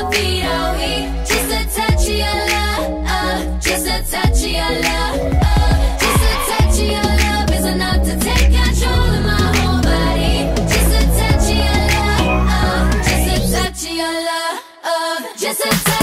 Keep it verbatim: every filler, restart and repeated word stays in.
my feet are weak. Just a touch of your love, uh, just a touch of your love, uh, just a touch of your love is enough to take control of my whole body. Just a touch of your love, uh, just a touch of your love, uh, just a touch.